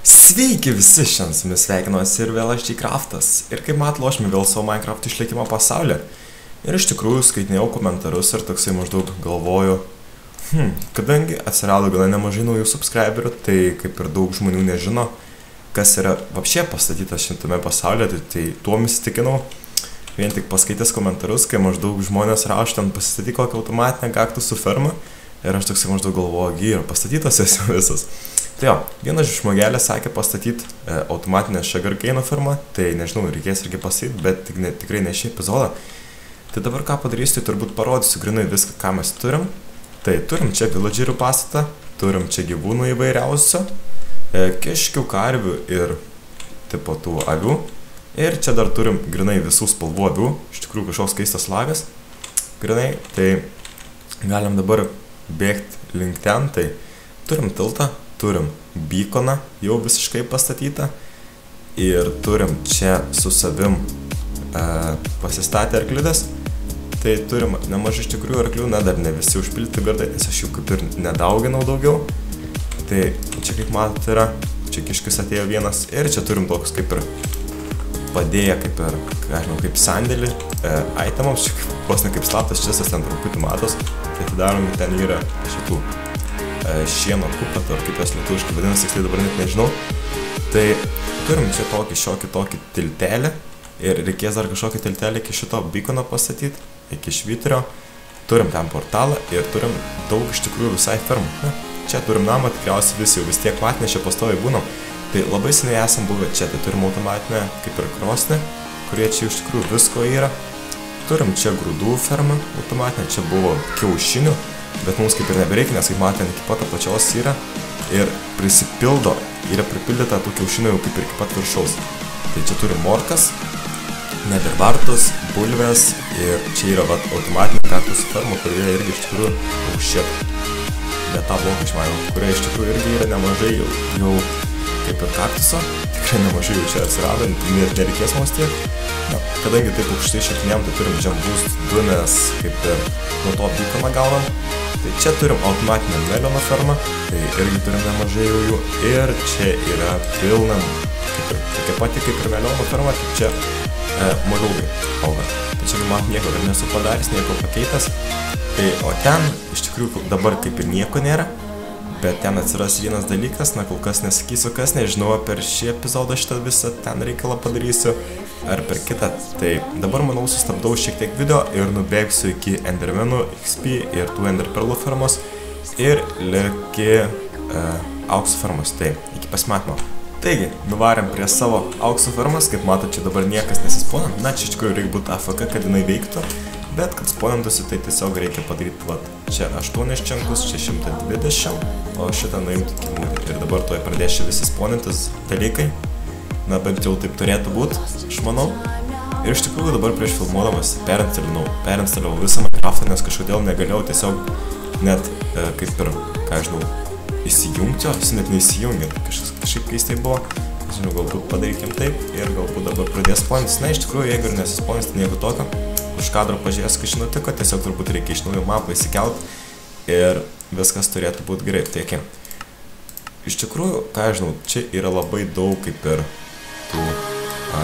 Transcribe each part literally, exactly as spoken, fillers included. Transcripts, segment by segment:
Sveiki visi, šiandien su jumis sveikinuosi ir vėl aš G-Craftas. Ir kaip mat, lošime vėl savo Minecraft išlikimo pasaulyje. Ir iš tikrųjų skaitinėjau komentarus ir toksai maždaug galvoju, hm, kadangi atsirado gana nemažai naujų subscriberių, tai kaip ir daug žmonių nežino, kas yra apšie pastatytas šitame pasaulyje, tai, tai tuom įsitikinau. Vien tik paskaitęs komentarus, kai maždaug žmonės rašo ten pasistatyti kokią automatinę kaktusų fermą. Ir aš toksai maždaug galvoju, gy, yra pastatytas esi visas. Tai jo, vienas žmogelis sakė pastatyti e, automatinę sugarcane fermą, tai nežinau, reikės irgi pastatyti, bet tik ne, tikrai ne šį epizodą. Tai dabar ką padarysiu, tai turbūt parodysiu grinai viską, ką mes turim. Tai turim čia villagerių pastatą, turim čia gyvūnų įvairiausių, e, kiškių, karvių ir tipo tų avių. Ir čia dar turim grinai visų spalvų avių, iš tikrųjų kažkoks keistas lagas. Grinai, tai galim dabar bėgti link ten, tai turim tiltą, turim beaconą jau visiškai pastatytą ir turim čia su savim e, pasistatę arklides. Tai turim nemažai iš tikrųjų arklių, na dar ne visi užpilti gardai, nes aš jų kaip ir nedauginau daugiau. Tai čia kaip matote yra, čia kiškis atėjo vienas ir čia turim toks kaip ir padėję, kaip ir, ką žinau, kaip sandėlį e, itemams, čia kaip, vos ne kaip slaptas česas ten truputį matos. Tai atidarom, ten yra šitų e, šieno kupatų, ar kaip jas lietuviškai vadinasi, tiksliai dabar net nežinau. Tai turim čia tokį šiokį tokį tiltelį ir reikės dar kažkokį tiltelį iki šito beacono pastatyti, iki švyturio. Turim ten portalą ir turim daug iš tikrųjų visai fermų. Na, čia turim namą, tikriausiai visi jau vis tiek matnė, čia pastoviai būnam. Tai labai seniai esam buvę čia, tai turim automatinę kaip ir krosnį, kurie čia iš tikrųjų visko yra. Turim čia grūdų fermą automatinę, čia buvo kiaušinių, bet mums kaip ir nebereikia, nes kaip matėm iki pat apačios yra ir prisipildo, yra pripildyta tų kiaušinių jau kaip ir iki pat viršaus. Tai čia turim morkas, nedirbartus, bulves ir čia yra vat, automatinė kaktusų ferma, kurioje irgi iš tikrųjų aukščiau. Bet tą bloką išmanau, kurioje iš tikrųjų irgi yra nemažai jau, jau kaip ir kaktuso, tikrai nemažai jau čia atsirado, net nereikės mums tiek. Na, kadangi taip aukštai šaknėm, tai turim džambus du, nes kaip ir nuo to beaconą gaunam. Tai čia turim automatinę meliono fermą, tai irgi turim nemažai jau jų. Ir čia yra pilna, kaip ir tokia pati kaip ir meliono ferma, tik čia e, moliūgai auga. Tai čia man nieko dar nesu padaręs, nieko pakeitęs. Tai, o ten iš tikrųjų dabar kaip ir nieko nėra. Bet ten atsiras vienas dalykas, na kol kas nesakysiu kas, nežinau, per šį epizodą šitą visą ten reikalą padarysiu, ar per kitą. Tai dabar manau sustabdau šiek tiek video ir nubėgsiu iki endermenų X P ir tų enderperlų fermos ir liki e, aukso fermos, tai iki pasimatymo. Taigi, nuvarėm prie savo aukso fermos, kaip matote, čia dabar niekas nesispona, na čia iš tikrųjų reikia būti A F K, kad jinai veiktų. Bet kad sponintųsi, tai tiesiog reikia padaryti vat, čia aštuonis čenkus, čia šimtą dvidešimt, o šitą nuimti iki mūdį. Ir dabar tuoj pradės čia visi sponintis dalykai. Na, bent jau taip turėtų būti, aš manau. Ir iš tikrųjų dabar prieš filmuodamas perinstalinau, perinstalinau visą Minecraftą, nes kažkodėl negalėjau tiesiog net, e, kaip ir, ką žinau, įsijungti, o jis net neįsijungė. Kažkas, kažkaip keistai buvo. Žinau, galbūt padarykim taip ir galbūt dabar pradės sponintis. Na, iš tikrųjų, jeigu ir nesisponins, tai nieko tokio. Už kadro pažiūrės, kas nutiko, tiesiog turbūt reikia iš naujo mapą įsikelt ir viskas turėtų būti gerai. Tiek. Iš tikrųjų, ką aš žinau, čia yra labai daug kaip ir tų... A,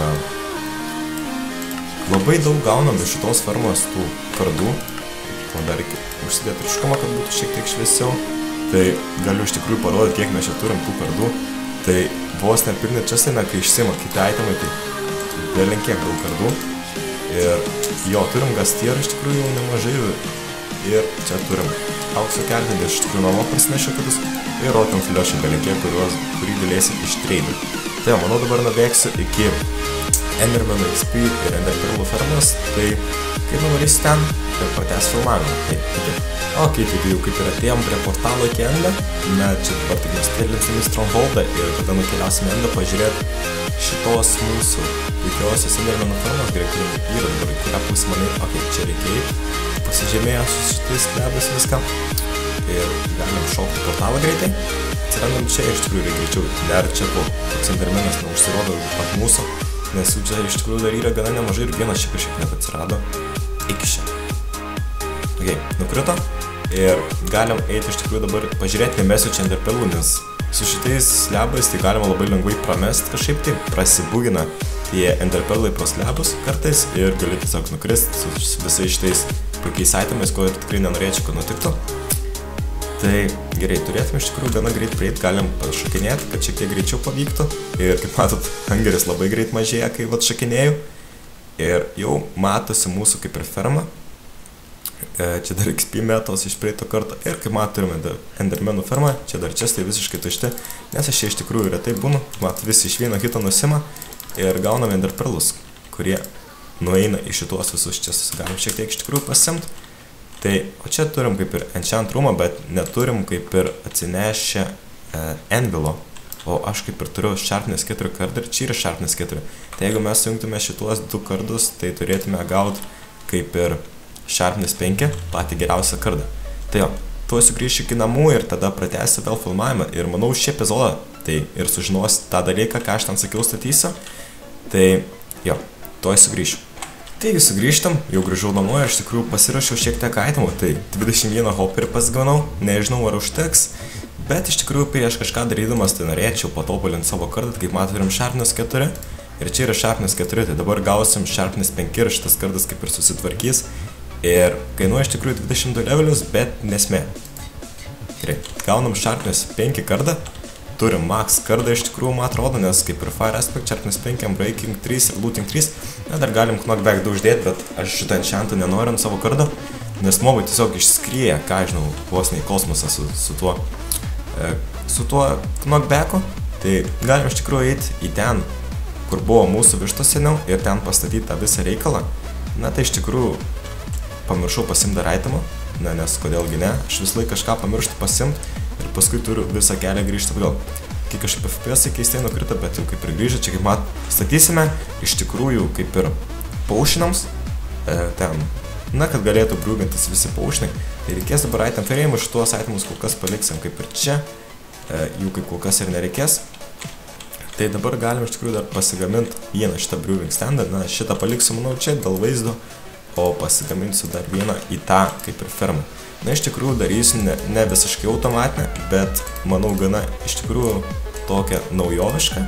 labai daug gaunam iš šitos fermos tų kardų. O dar reikia užsidėti ryškumą, kad būtų šiek tiek šviesiau. Tai galiu iš tikrųjų parodyti, kiek mes čia turim tų kardų. Tai vos nepilni česai, kai išsima kiti itemai, tai belenkiek daug kardų. Ir jo, turim gastierų iš tikrųjų jau nemažai ir čia turim aukso keltinį, iš tikrųjų namo prasinešiu kitus ir rotom filiuošį belikė, kurį galėsit ištreidinti. Tai jau, manau dabar nubėgsiu iki endermenų X P ir enderperlų fermos, tai kaip nuvarysiu ten ir pratęs filmavimą. Tai, tai, ok, taigi jau kaip ir atėjom prie portalo iki endą, na čia dabar tik nustėlinsim į Strongholdą ir tada nukeliausim endą pažiūrėti šitos mūsų puikiausios endermenų fermos, gerai, kur yra dabar, kurią pusę manai, ok, čia reikia eiti, pasižymėjo su šitais klebus viską ir galim šokti portalą greitai. Atsirandam čia ir iš tikrųjų reikia greičiau, dar čia po toks endermenas neužsirodo pat mūsų, nes jų čia iš tikrųjų dar yra gana nemažai ir vienas čia kažkiek net atsirado iki čia. Ok, nukrito Ir galim eiti iš tikrųjų dabar pažiūrėti, nemesiu čia enderpearlų, nes su šitais slebais tai galima labai lengvai pramest, kažkaip taip prasibugina tie enderpearlai pro slebus kartais ir gali tiesiog nukrist su visais šitais puikiais itemais, ko ir tikrai nenorėčiau, kad nutiktų. Tai gerai, turėtume iš tikrųjų gana greit prieit, galim pašakinėti, kad šiek tiek greičiau pavyktų. Ir kaip matot, hangeris labai greit mažėja, kai vat šakinėjau. Ir jau matosi mūsų kaip ir ferma. E, čia dar X P metos iš praeito karto. Ir kaip matot, turime endermenų fermą. Čia dar čestai visiškai tušti, nes aš čia iš tikrųjų retai būnu. Matot, visi iš vieno hito nusima ir gauname enderpearlus, kurie nueina į šitos visus čestus. Galim šiek tiek iš tikrųjų pasimt. Tai, o čia turim kaip ir enchant roomą, bet neturim kaip ir atsinešę e, anvilo, o aš kaip ir turiu sharpness keturi kardą ir čia yra sharpness keturi. Tai jeigu mes sujungtume šituos du kardus, tai turėtume gauti kaip ir sharpness penki, patį geriausią kardą. Tai jo, tuo sugrįšiu iki namų ir tada pratęsiu vėl filmavimą ir manau šį epizodą, tai ir sužinosi tą dalyką, ką aš ten sakiau statysiu. Tai jo, tuo sugrįšiu. Taigi sugrįžtam, jau grįžau namo ir iš tikrųjų pasirašiau šiek tiek itemų, tai dvidešimt vieną hopperį pasigaunau, nežinau ar užteks, bet iš tikrųjų prieš kažką darydamas tai norėčiau patobulinti savo kardą, kaip matot turim sharpness keturi ir čia yra sharpness keturi, tai dabar gausim sharpness penki ir šitas kardas kaip ir susitvarkys ir kainuoja iš tikrųjų dvidešimt du levelius, bet nesmė. Gerai, gaunam sharpness penki kardą. Turim max kardą iš tikrųjų, man atrodo, nes kaip ir fire aspect, sharpness penki, breaking trys ir looting trys, na, dar galim knockback du uždėti, bet aš šitą enchantą nenoriu ant savo kardo, nes mobai tiesiog išskrieja, ką žinau, vos ne į kosmosą su, su tuo, e, su tuo knockbacku, tai galim iš tikrųjų eiti į ten, kur buvo mūsų vištos seniau ir ten pastatyti tą visą reikalą. Na, tai iš tikrųjų pamiršau pasimti dar itemą, na, nes kodėlgi ne, aš vis laik kažką pamirštu pasimti. Ir paskui turiu visą kelią grįžti atgal. Kai kažkaip F P S keistai nukrito, bet jau kaip ir grįžę, čia kaip mat, statysime iš tikrųjų kaip ir paušinams, e, ten, na, kad galėtų briūgintis visi paušinai. Tai reikės dabar item ferėjimų, šituos itemus kol kas paliksim kaip ir čia, e, jų kaip kol kas ir nereikės. Tai dabar galim iš tikrųjų dar pasigaminti vieną šitą briūving standą, na, šitą paliksiu, manau, čia dėl vaizdo, o pasigaminsiu dar vieną į tą kaip ir fermą. Na, iš tikrųjų darysiu ne, ne visiškai automatinę, bet manau gana iš tikrųjų tokią naujovišką.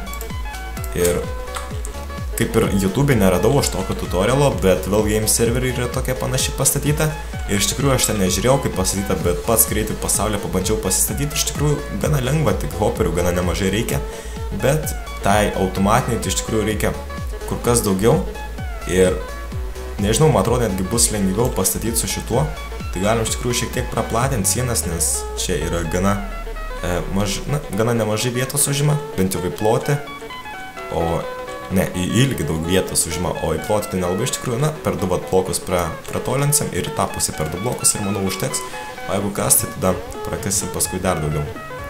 Ir kaip ir YouTube neradau aš tokio tutorialo, bet Valgame serveriai yra tokia panaši pastatyta. Ir iš tikrųjų aš ten nežiūrėjau kaip pastatyta, bet pats greitai pasaulyje pabandžiau pasistatyti. Iš tikrųjų gana lengva, tik hopperių gana nemažai reikia, bet tai automatiniai tai iš tikrųjų reikia kur kas daugiau. Ir nežinau, man atrodo, netgi bus lengviau pastatyti su šituo. Tai galim iš tikrųjų šiek tiek praplatinti sienas, nes čia yra gana, e, maž, na, gana nemažai vietos užima, bent jau į plotį, o ne, į ilgį daug vietos užima, o į plotį tai nelabai iš tikrųjų, na, per du vat blokus pra, pratolinsim ir į tą pusę per du blokus ir manau užteks, o jeigu kas, tai tada prakasim paskui dar daugiau.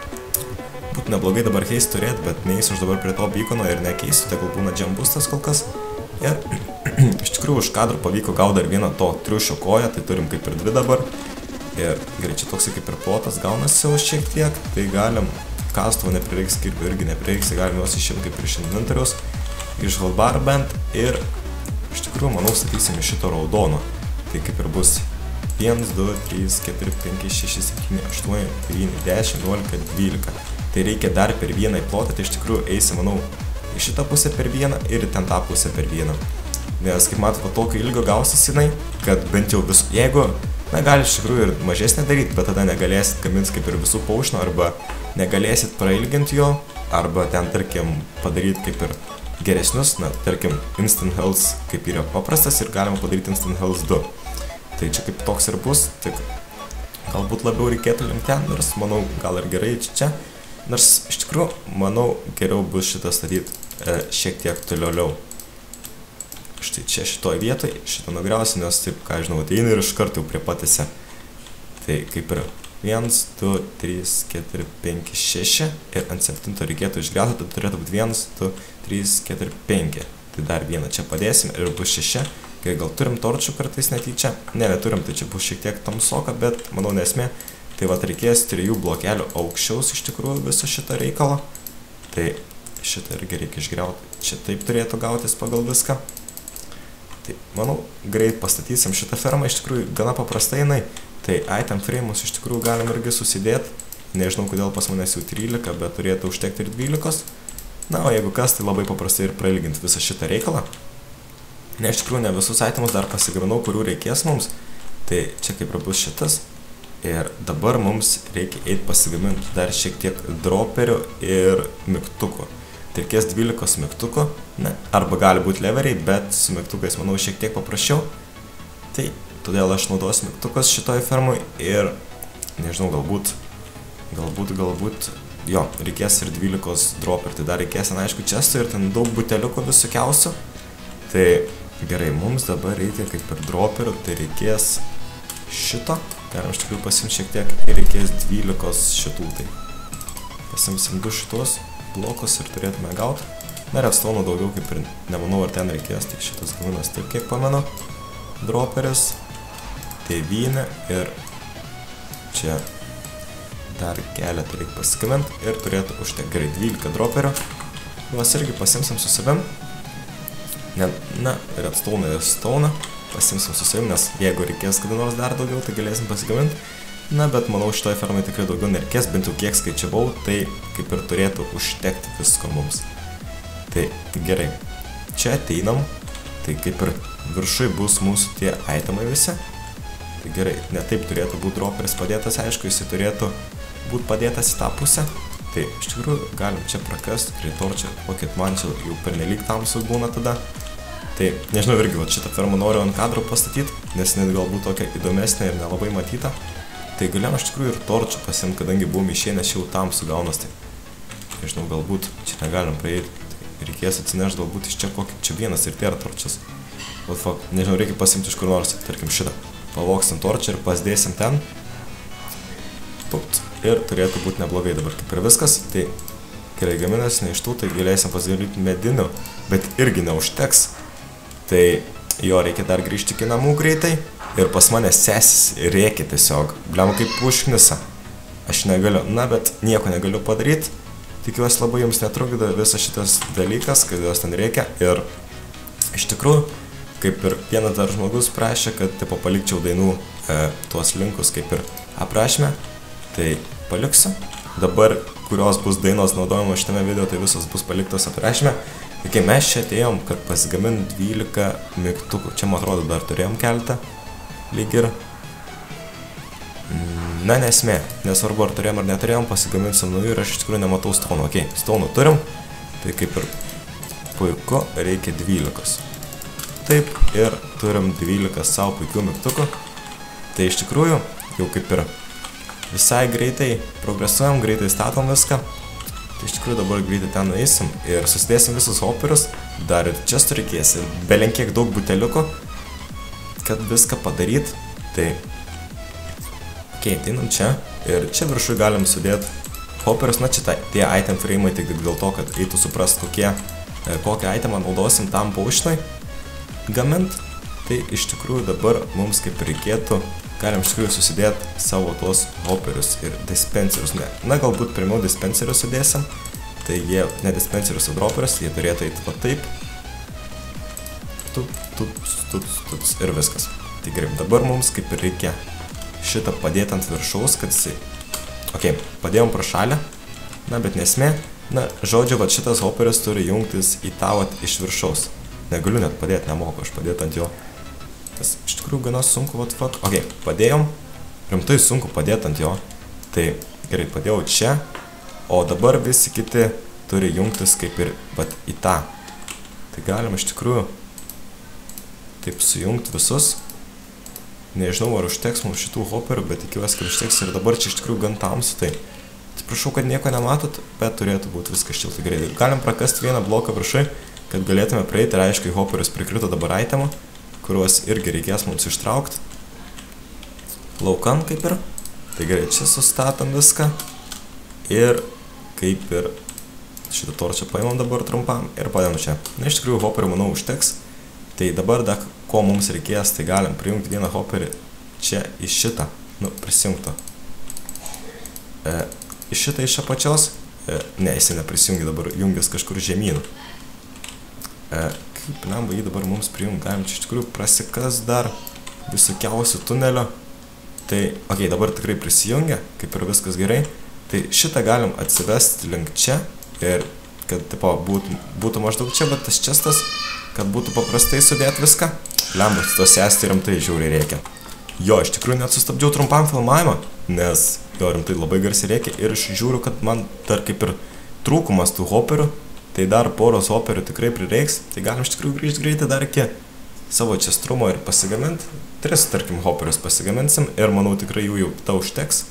Būtų neblogai dabar keist turėti, bet neįsiu aš dabar prie to beacono ir nekeisiu, tai gal būna jump boostas kol kas. Ir iš tikrųjų už kadrų pavyko gauti dar vieną to triušio koją, tai turim kaip ir dvi dabar. Ir gerai, čia toksai kaip ir plotas gaunasi jau šiek tiek, tai galim kastuvo neprireiks, kirvių irgi neprireiks, tai galim juos išimti kaip ir iš inventoriaus, iš hotbar bent. Ir iš tikrųjų, manau, statysim iš šito raudono. Tai kaip ir bus vienas, du, trys, keturi, penki, šeši, septyni, aštuoni, devyni, dešimt, vienuolika, dvylika. Tai reikia dar per vieną į plotą, tai iš tikrųjų eisi, manau, į šitą pusę per vieną ir ten tą pusę per vieną. Nes, kaip matot, tokio ilgio gausis jinai, kad bent jau visų, jeigu, na, gali iš tikrųjų ir mažesnę daryti, bet tada negalėsit gaminti kaip ir visų paušino, arba negalėsit prailginti jo, arba ten, tarkim, padaryti kaip ir geresnius, na, tarkim, instant health kaip yra paprastas ir galima padaryti instant health du. Tai čia kaip toks ir bus, tik galbūt labiau reikėtų link ten, nors, manau, gal ir gerai čia. Nors iš tikrųjų, manau, geriau bus šitą statyti e, šiek tiek toliau. Štai čia šitoj vietoj, šitą nugriausiu, nes taip, ką žinau, ateina ir iš karto jau prie patėse. Tai kaip ir vienas, du, trys, keturi, penki, šeši ir ant septinto reikėtų išgriauti, tai turėtų būti vienas, du, trys, keturi, penki. Tai dar vieną čia padėsim ir bus šeši. Kai gal turim torčių kartais netyčia, ne, neturim, tai čia bus šiek tiek tamsoka, bet manau nesmė. Tai vat reikės trijų blokelių aukščiaus iš tikrųjų viso šitą reikalą. Tai šitą irgi reikia išgriauti. Čia taip turėtų gautis pagal viską. Tai manau, greit pastatysim šitą fermą, iš tikrųjų gana paprastai jinai. Tai item frame'us iš tikrųjų galim irgi susidėti. Nežinau, kodėl pas manęs jau trylika, bet turėtų užtekti ir dvylikos. Na, o jeigu kas, tai labai paprastai ir prailginti visą šitą reikalą. Ne, iš tikrųjų, ne visus itemus dar pasigaminau, kurių reikės mums. Tai čia kaip ir bus šitas. Ir dabar mums reikia eiti pasigaminti dar šiek tiek droperių ir mygtukų. Tai reikės dvylikos mygtukų, ne, arba gali būti leveriai, bet su mygtukais, manau, šiek tiek paprasčiau. Tai todėl aš naudosiu mygtukas šitoj fermui ir, nežinau, galbūt, galbūt, galbūt, jo, reikės ir dvylikos droperių. Tai dar reikės, na, aišku, čestų ir ten daug buteliukų visokiausių. Tai gerai, mums dabar reikia kaip ir droperių, tai reikės šito. Galim iš tikrųjų pasimti šiek tiek ir reikės dvylikos šitų, tai pasimsim du šitos blokus ir turėtume gauti. Na, redstone'ų daugiau kaip ir nemanau, ar ten reikės, tik šitas gaminas taip, kiek pamenu. Droperis, tėvynė ir čia dar keletą reikia pasigaminti ir turėtų užtekti gerai dvylika droperių. Juos irgi pasimsim su savim. Ne, na, redstone ir stone. Pasimsim su savim, nes jeigu reikės kada nors dar daugiau, tai galėsim pasigaminti. Na, bet manau, šitoj fermai tikrai daugiau nereikės, bent jau kiek skaičiavau, tai kaip ir turėtų užtekti visko mums. Tai gerai, čia ateinam, tai kaip ir viršui bus mūsų tie itemai visi. Tai gerai, ne taip turėtų būti droperis padėtas, aišku, jisai turėtų būti padėtas į tą pusę. Tai iš tikrųjų galim čia prakast, kritorčią, pocket man čia jau pernelyg tamsu būna tada. Tai nežinau, irgi va, šitą fermą noriu ant kadro pastatyti, nes net galbūt tokia įdomesnė ir nelabai matyta. Tai galėjom iš tikrųjų ir torčių pasimti, kadangi buvom išėję, nes jau tamsu gaunas. Tai nežinau, galbūt čia negalim praeiti. Tai reikės atsinešti galbūt iš čia kokį, čia vienas ir tai yra torčias. What fuck, nežinau, reikia pasimti iš kur nors, tarkim šitą. Pavoksim torčią ir pasdėsim ten. Pupt. Ir turėtų būti neblogai dabar kaip ir viskas. Tai gerai gaminas, ne iš tų, tai galėsim pasidaryti medinių, bet irgi neužteks. Tai jo reikia dar grįžti iki namų greitai. Ir pas mane sesis rėkia tiesiog. Bliam kaip užknisa. Aš negaliu, na bet nieko negaliu padaryti. Tikiuosi labai jums netrukdo visas šitas dalykas, kad jos ten rėkia. Ir iš tikrųjų, kaip ir vienas dar žmogus prašė, kad tipo palikčiau dainų e, tuos linkus kaip ir aprašymę. Tai paliksiu. Dabar, kurios bus dainos naudojamos šitame video, tai visos bus paliktos aprašymę. Tai mes čia atėjom, kad pasigamint dvylika mygtukų. Čia, man atrodo, dar turėjom keletą. Lyg ir. Na, nesmė. Nesvarbu, ar turėjom ar neturėjom, pasigaminsim naujų ir aš iš tikrųjų nematau stonų. Ok, stonų turim. Tai kaip ir puiku, reikia dvylikos. Taip, ir turim dvylika savo puikių mygtukų. Tai iš tikrųjų, jau kaip ir visai greitai progresuojam, greitai statom viską. Tai iš tikrųjų dabar greitai ten nueisim ir susidėsim visus hoperius, dar ir čia reikės ir belenkiek daug buteliukų, kad viską padaryt. Tai ok, ateinam čia ir čia viršui galim sudėti hoperius, na čia ta, tie item frame'ai tik dėl to, kad eitų suprast, kokie, kokią itemą naudosim tam paušnai gamint. Tai iš tikrųjų dabar mums kaip reikėtų, galim iš tikrųjų susidėti savo tuos hoperius ir dispenserius. Ne. Na, galbūt pirmiau dispenserius sudėsim. Tai jie, ne dispenserius, o droperius, jie turėtų eiti va taip. Tup, tup, tup, tup, ir viskas. Tai gerai, dabar mums kaip ir reikia šitą padėti ant viršaus, kad jisai... Ok, padėjom pro šalę. Na, bet nesmė. Na, žodžiu, va šitas hoperius turi jungtis į tą vat iš viršaus. Negaliu net padėti, nemoku aš padėti ant jo. Tas iš tikrųjų gana sunku, what fuck. Ok, padėjom. Rimtai sunku padėti ant jo. Tai gerai, padėjau čia. O dabar visi kiti turi jungtis kaip ir vat į tą. Tai galim iš tikrųjų taip sujungti visus. Nežinau, ar užteks mums šitų hoperių, bet tikiuosi, kad užteks. Ir dabar čia iš tikrųjų gan tamsu. Tai atsiprašau, kad nieko nematot, bet turėtų būti viskas šiltai gerai. Galim prakasti vieną bloką viršui, kad galėtume praeiti. Ir aišku, hoperius prikrito dabar itemų, kuriuos irgi reikės mums ištraukti laukan kaip ir. Tai gerai, čia sustatom viską ir kaip ir šitą torčią paimam dabar trumpam ir padėm čia. Na, iš tikrųjų, hoperių, manau, užteks. Tai dabar, da, ko mums reikės, tai galim prijungti vieną hoperį čia į šitą. Nu, prisijungto. E, iš šitą iš apačios. E, ne, jisai neprisijungi dabar, jungis kažkur žemyn. E, kaip lengva jį dabar mums prijungti, galim čia iš tikrųjų prasikas dar visokiausių tunelio. Tai, okei, okay, dabar tikrai prisijungia, kaip ir viskas gerai. Tai šitą galim atsivesti link čia ir kad, tipo, būtų, būtų maždaug čia, bet tas čestas, kad būtų paprastai sudėti viską. Lembas, tos esti rimtai žiauriai reikia. Jo, iš tikrųjų net sustabdžiau trumpam filmavimą, nes jo rimtai labai garsiai reikia ir aš žiūriu, kad man dar kaip ir trūkumas tų hoperių, tai dar poros hoperių tikrai prireiks, tai galim iš tikrųjų grįžti greitai dar iki savo čestrumo ir pasigaminti. Tris, tarkim, hoperius pasigaminsim ir manau tikrai jų jau ta užteks.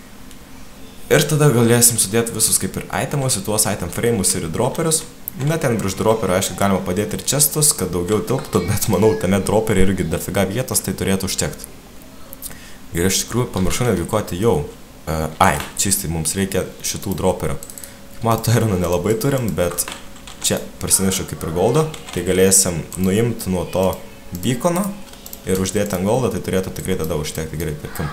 Ir tada galėsim sudėti visus kaip ir itemus, į tuos item frame'us ir į droperius. Na, ten virš droperių, aišku, galima padėti ir chestus, kad daugiau tilptų, bet manau, tame droperiai irgi dafiga vietos, tai turėtų užtekti. Ir iš tikrųjų pamiršau netgi ko atėjau. Uh, ai, čistai mums reikia šitų droperių. Mato, ironų nelabai turim, bet čia parsinešu kaip ir goldo, tai galėsim nuimti nuo to beacono ir uždėti ant goldo, tai turėtų tikrai tada užtekti. Gerai, pirkim.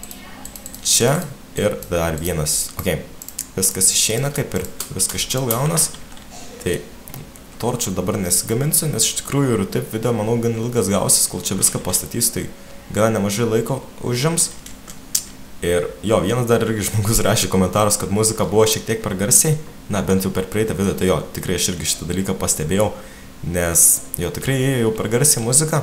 Čia ir dar vienas. Ok, viskas išeina kaip ir viskas čia gaunas. Tai torčių dabar nesigaminsiu, nes iš tikrųjų ir taip video, manau, gan ilgas gausis, kol čia viską pastatys, tai gana nemažai laiko užims. Ir jo, vienas dar irgi žmogus rašė komentarus, kad muzika buvo šiek tiek per garsiai. Na, bent jau per praeitą video, tai jo, tikrai aš irgi šitą dalyką pastebėjau, nes jo tikrai jau per garsiai muzika.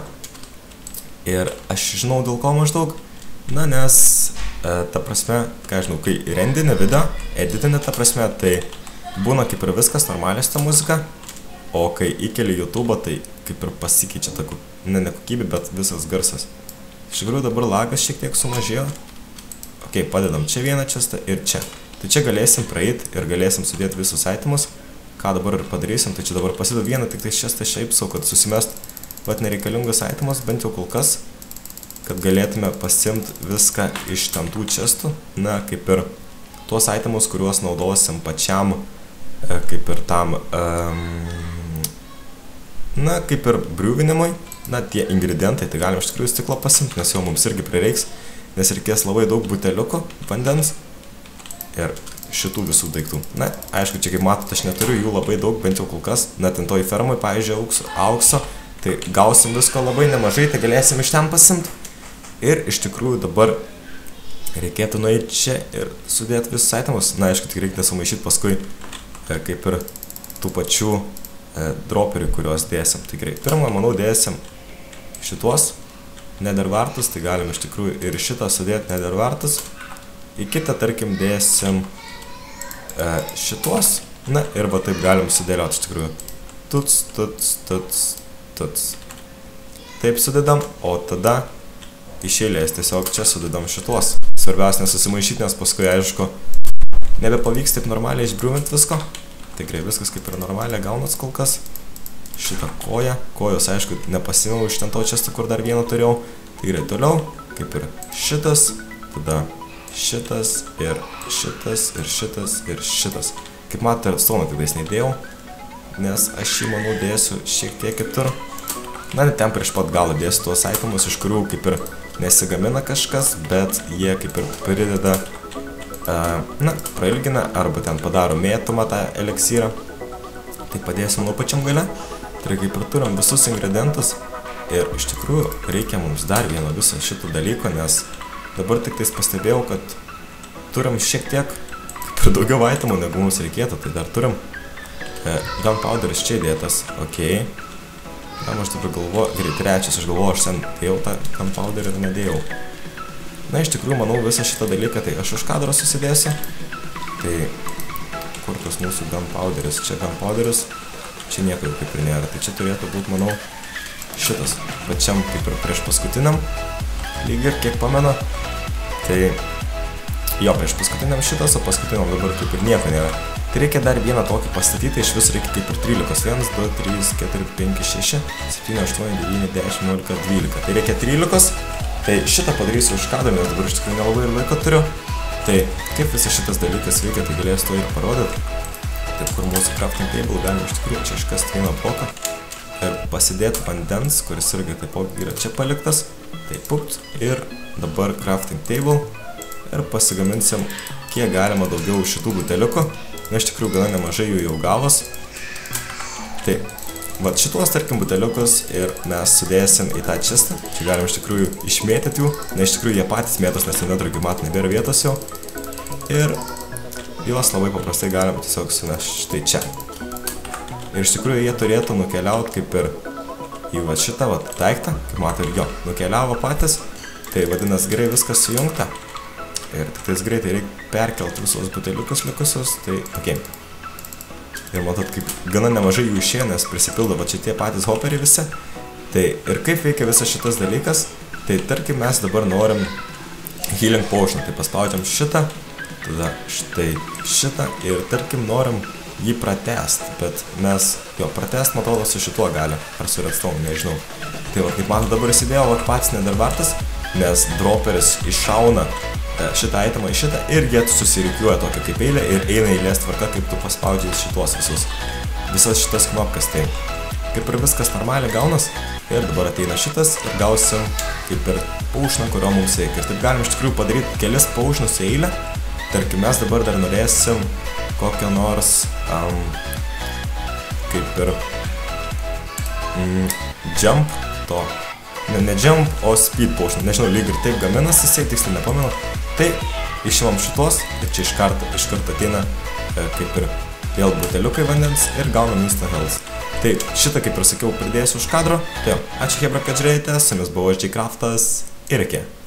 Ir aš žinau dėl ko maždaug. Na, nes, e, ta prasme, ką žinau, kai rendini video, editini ta prasme, tai būna kaip ir viskas normaliai ta muzika, o kai įkeli YouTube, tai kaip ir pasikeičia ta, ne, ne kokybė, bet visas garsas. Iš tikrųjų dabar lagas šiek tiek sumažėjo. Ok, padedam čia vieną čestą ir čia. Tai čia galėsim praeiti ir galėsim sudėti visus itemus. Ką dabar ir padarysim, tai čia dabar pasidedu vieną tik tai čestą šiaip sau, kad susimest vat nereikalingus itemus, bent jau kol kas, kad galėtume pasimti viską iš ten tų čestų. Na, kaip ir tuos itemus, kuriuos naudosim pačiam, kaip ir tam, um, na, kaip ir briuvinimui. Na, tie ingredientai, tai galim iš tikrųjų stiklo pasimti, nes jau mums irgi prireiks, nes reikės labai daug buteliukų vandens ir šitų visų daiktų. Na, aišku, čia kaip matot, aš neturiu jų labai daug, bent jau kol kas, net ant toj fermai, pavyzdžiui, aukso, aukso, tai gausim visko labai nemažai, tai galėsim iš ten pasimti. Ir iš tikrųjų dabar reikėtų nueiti čia ir sudėti visus itemus. Na, aišku, tik reikia sumaišyti paskui kaip ir tų pačių e, droperių, kuriuos dėsim. Tai gerai, pirmą, manau, dėsim šituos nethervartus, tai galim iš tikrųjų ir šitą sudėti nethervartus. Į kitą, tarkim, dėsim e, šituos. Na, ir va taip galim sudėlioti iš tikrųjų. Tuts, tuts, tuts, tuts. Taip sudedam, o tada iš eilės tiesiog čia sudedam šituos. Svarbiausia nesusimaišyti, nes paskui, aišku, nebepavyks taip normaliai išbriuvinti visko. Tikrai viskas kaip ir normaliai gaunas kol kas. Šitą koją. Kojos, aišku, nepasimėjau iš ten to često, kur dar vieną turėjau. Tai gerai, toliau, kaip ir šitas, tada šitas ir šitas ir šitas ir šitas. Kaip matote, redstone tiktais neįdėjau, nes aš jį, manau, dėsiu šiek tiek kitur. Na, net ten prieš pat galą dėsiu tuos itemus, iš kurių kaip ir nesigamina kažkas, bet jie kaip ir prideda, uh, na, prailgina, arba ten padaro mėtumą tą eliksyrą. Tai padėsim nuo pačiam gale. Tai kaip ir turim visus ingredientus. Ir iš tikrųjų reikia mums dar vieno viso šito dalyko, nes dabar tik tais pastebėjau, kad turim šiek tiek kaip ir daugiau itemų, negu mums reikėtų. Tai dar turim uh, gunpowderis čia įdėtas, okei. Okay. Tam aš dabar galvoju, gerai, trečias, aš galvoju, aš sen dėjau tą gunpowderį ir nedėjau. Na, iš tikrųjų, manau, visą šitą dalyką, tai aš už kadro susidėsiu. Tai, kur tas mūsų gunpowderis? Čia gunpowderis, čia nieko jau kaip ir nėra. Tai čia turėtų būti, manau, šitas. Pačiam kaip ir prieš paskutiniam, lyg ir kiek pamenu. Tai, jo, prieš paskutiniam šitas, o paskutiniam dabar kaip ir nieko nėra. Tai reikia dar vieną tokį pastatyti, iš viso reikia kaip ir trylikos. vienas, du, trys, keturi, penki, šeši, septyni, aštuoni, devyni, dešimt, vienuolika, dvylika. Tai reikia trylikos. Tai šitą padarysiu už kadrą, nes dabar iš tikrųjų nelabai ir laiko turiu. Tai kaip visas šitas dalykas veikia, tai galėsiu to ir parodyti. Taip, kur mūsų crafting table galime iš tikrųjų čia iškasti vieną bloką ir pasidėti vandens, kuris irgi taipogi yra čia paliktas. Tai pupt ir dabar crafting table ir pasigaminsim kiek galima daugiau šitų buteliukų. Na, iš tikrųjų gana nemažai jų jau gavos. Tai vat šituos, tarkim, buteliukus ir mes sudėsim į tą čistą. Čia galim iš tikrųjų išmėtyti jų, nes iš tikrųjų jie patys mėtos, nes ten neturi, kaip matom, nebėra vietos jau. Ir juos labai paprastai galim tiesiog sunešti štai čia. Ir iš tikrųjų jie turėtų nukeliauti kaip ir į va šitą va daiktą, kaip matom, jo, nukeliavo patys. Tai vadinasi gerai viskas sujungta. Ir tik tais greitai reikia perkelti visos buteliukus likusius, tai tokiai. Ir matot, kaip gana nemažai jų išėjo, nes prisipildo va šitie patys hoperiai visi. Tai ir kaip veikia visas šitas dalykas, tai tarkim mes dabar norim healing potion, tai paspaudžiam šitą, tada štai šitą ir tarkim norim jį pratęsti, bet mes, jo, pratęsti, man atrodo, su šituo gali, ar su redstone, nežinau. Tai va, kaip man dabar įsidėjo, va, pats nedarbartas, nes droperis iššauna šitą itemą į šitą ir jie susirikiuoja tokia kaip eilė ir eina eilės tvarka, kaip tu paspaudžiai šitos visus. Visas šitas knopkas, tai kaip ir viskas normaliai gaunas ir dabar ateina šitas ir gausim kaip ir paušną, kurio mums reikia. Ir taip galim iš tikrųjų padaryti kelis paušnus į eilę. Tarkim, mes dabar dar norėsim kokią nors um, kaip ir mm, jump to, ne, ne jump, o speed potion, nežinau, lyg ir taip gaminasi, jisai tiksliai nepamenu. Tai išimam šitos ir čia iš karto, iš karto ateina e, kaip ir vėl buteliukai vandens ir gaunam instant health. Tai šitą, kaip ir sakiau, pridėsiu už kadro. Tai jau, ačiū Hebra, kad žiūrėjote, su jumis buvo aš, Jkraftas ir iki.